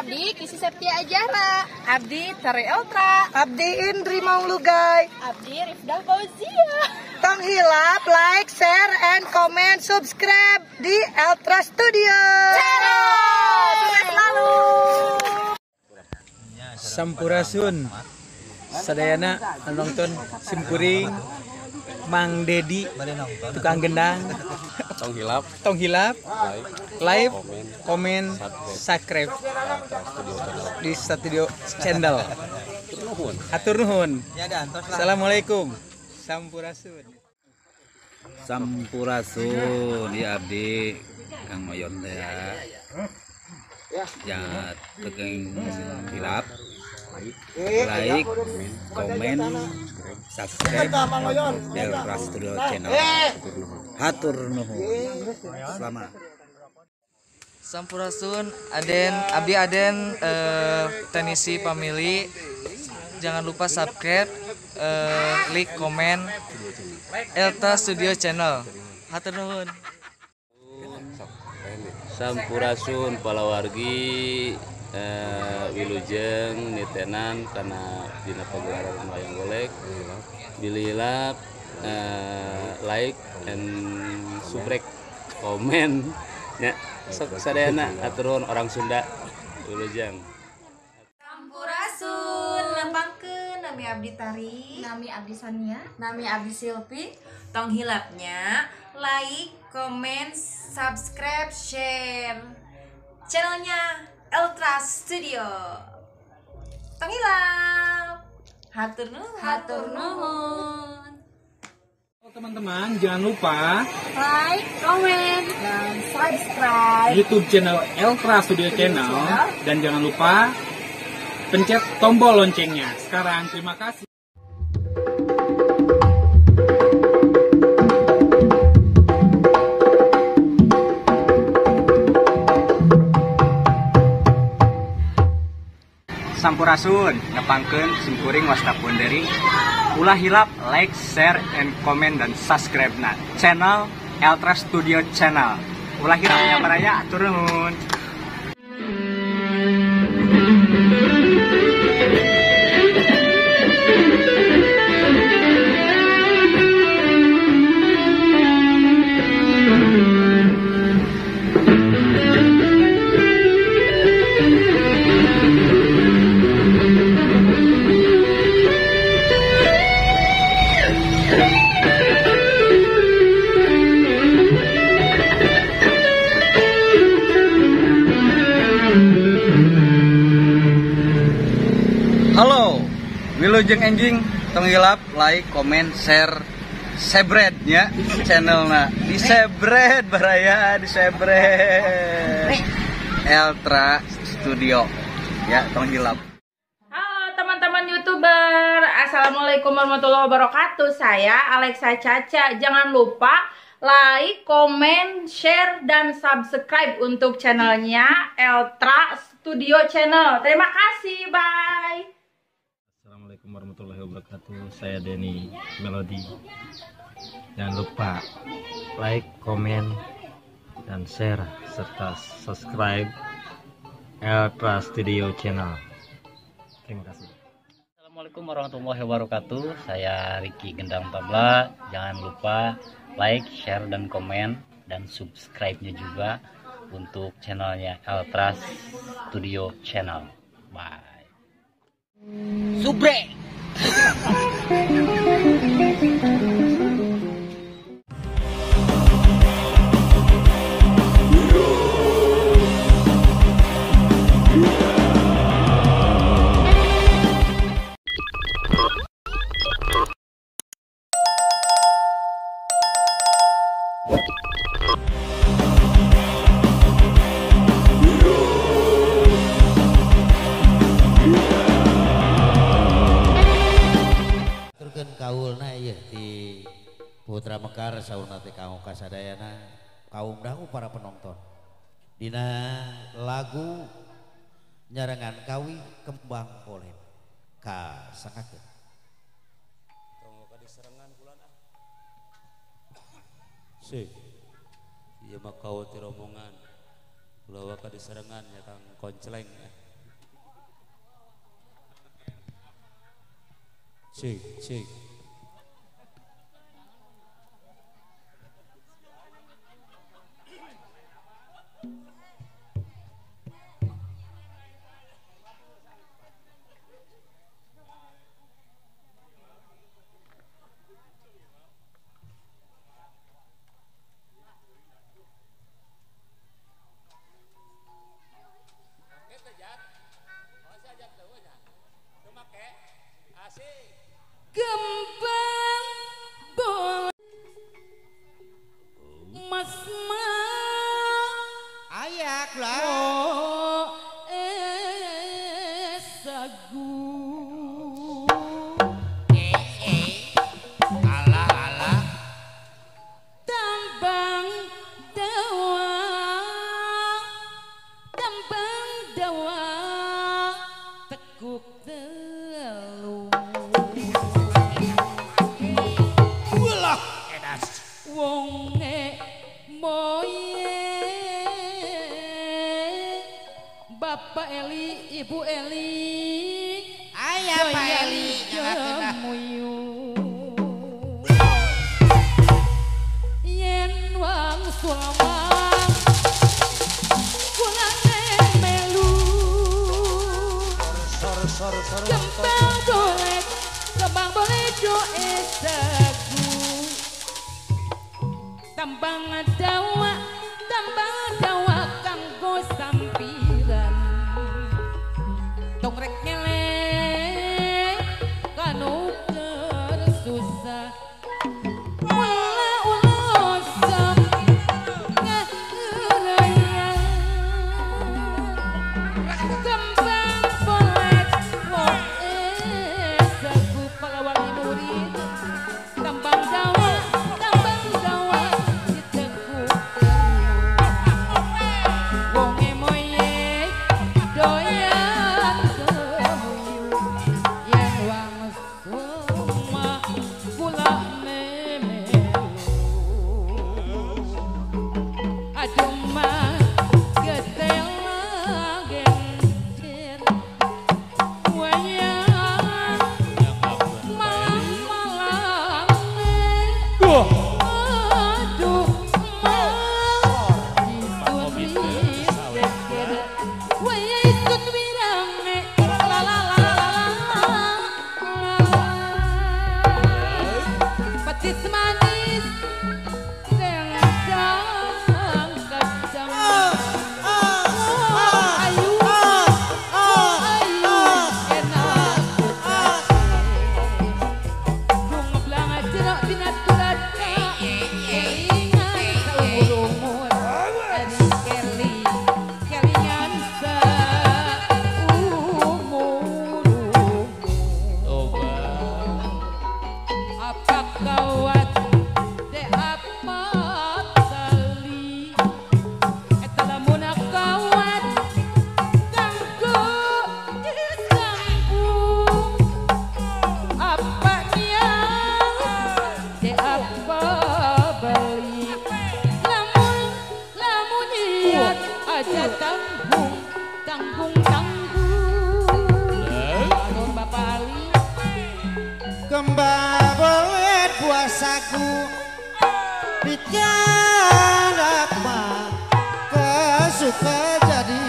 Abdi Kisi Septia Ajara. Abdi Tari Eltra. Abdi Indri Maulugay. Abdi Rifdah Fauzia. Tong hilap, like, share, and comment, subscribe di Eltra Studio. Sukses selalu. Sampurasun sadayana nonton simkuring Mang Dedi tukang gendang tong hilap live komen subscribe di studio channel. Hatur nuhun. Assalamualaikum. Sampurasun di abdi Kang Mayon teh ya tekeng hilap like komen subscribe Eltra Studio channel. Hatur nuhun. Selamat. Sampurasun abdi Aden Tenisi Family. Jangan lupa subscribe, like, komen Eltra Studio channel. Hatur nuhun. Sampurasun palawargi wilujeng nitenan karena dina pagelaran wayang golek bililap like and subrek komen nya sok sadayana aturun orang Sunda wilujeng. Sampurasun lempangkeun nami Abdi Tari, Nami Abdi Sonia. nami Abdi Silpi. Tong hilapnya like, comment, subscribe, share channelnya Eltra Studio. Tong hilap. Hatur nuhun. Teman-teman jangan lupa Like, komen, dan subscribe YouTube channel Eltra Studio channel dan jangan lupa pencet tombol loncengnya. Sekarang terima kasih. Sampurasun ngepangkeun simkuring wastapun dari ulah hilap like, share, and comment dan subscribe na channel Eltra Studio channel. Ulah hilapnya baraya atur nuhun. Halo, wilujeng enjing tong hilap like, comment, share, sebred nya channelna. Di sebred baraya, di sebred. Eltra Studio ya tong hilap. Halo teman-teman YouTuber, Assalamualaikum warahmatullahi wabarakatuh. Saya Alexa Caca. Jangan lupa like, komen, share, dan subscribe untuk channelnya Eltra Studio channel. Terima kasih, bye. Assalamualaikum warahmatullahi wabarakatuh. Saya Denny Melody. Jangan lupa like, komen, dan share serta subscribe Eltra Studio channel. Terima kasih. Assalamualaikum warahmatullahi wabarakatuh. Saya Ricky Gendang Tabla. Jangan lupa like, share, dan komen dan subscribe-nya juga untuk channelnya Eltra Studio channel. Bye. Subrek. Kaulna ieu di Putra Mekar saurna teh kaum kasadayana kaum dangu para penonton dina lagu nyarengan kawi kembang polen ka sangakeun tong ka diserengan bulan sih ieu mah kaul ti rombongan kulawa ka diserengan ya Kang Konceleng Cek, cek. Kembang bola mas Ayak lah. oh sagu Ala ala. tambang dawa tekuk telu Ulah edas. wonge moye Bapak Eli Ibu Eli Ayah Pak Eli jangan muyu yen wang sulamang kulane melu Sor. kembang boleh do esaku tambang dawa kanggo sampiran tongrek ngele kanu susah ula sam ngeraya kembang boleh saku pagawali murid tambang dawa ditekuk wonge moye doyan kemuyu yen wang suma kula memelu aduh mah getela genjer wayang malang-malang aduh petis manis rendang kacang ayu enak bunga belanga jeruk binaturan kelingan seumur-umur dari kelingan seumur-umur apa kawat de apa kali eta lamun kawat kanggo disambung apa niat de apa beli lamun niat aja tanggung Aduh Bapak Ali Kembang boleh puasaku Bicara mah kesuka jadi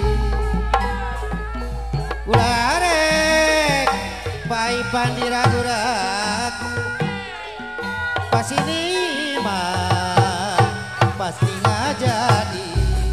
Ularek pai pandi ragu-ragu Pas ini mah pasti nggak jadi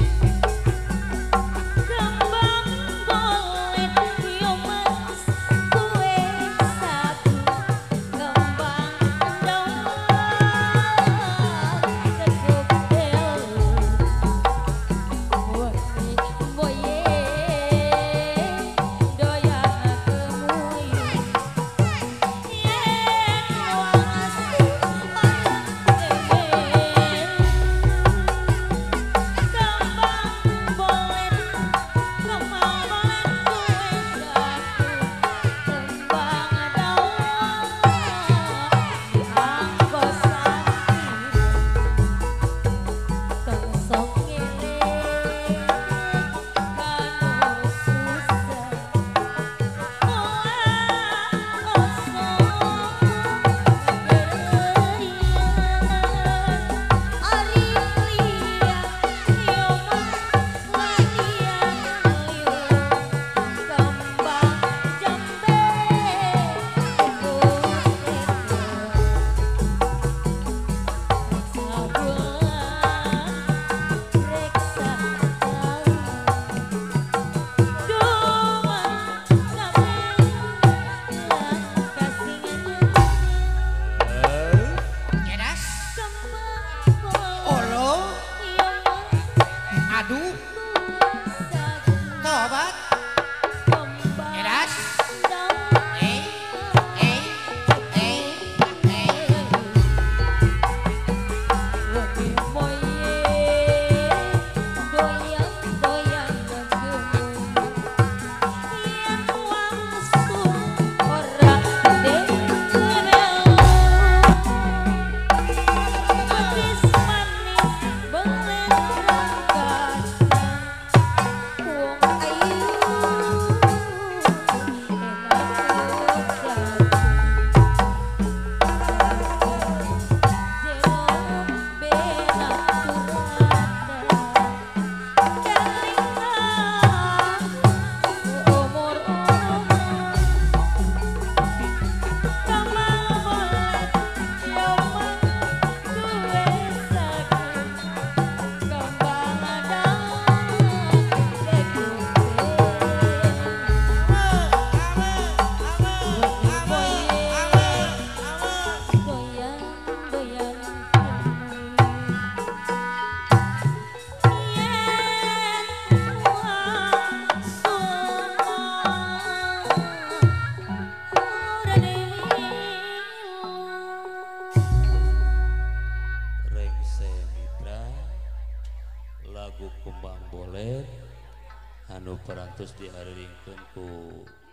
Kembang boleh yo mas kue sagu kembang dawa tekuk telu boye doyan kemuyu Tobat. Edas. Lagu Kembang Bolet anu perantos diharingkeun ku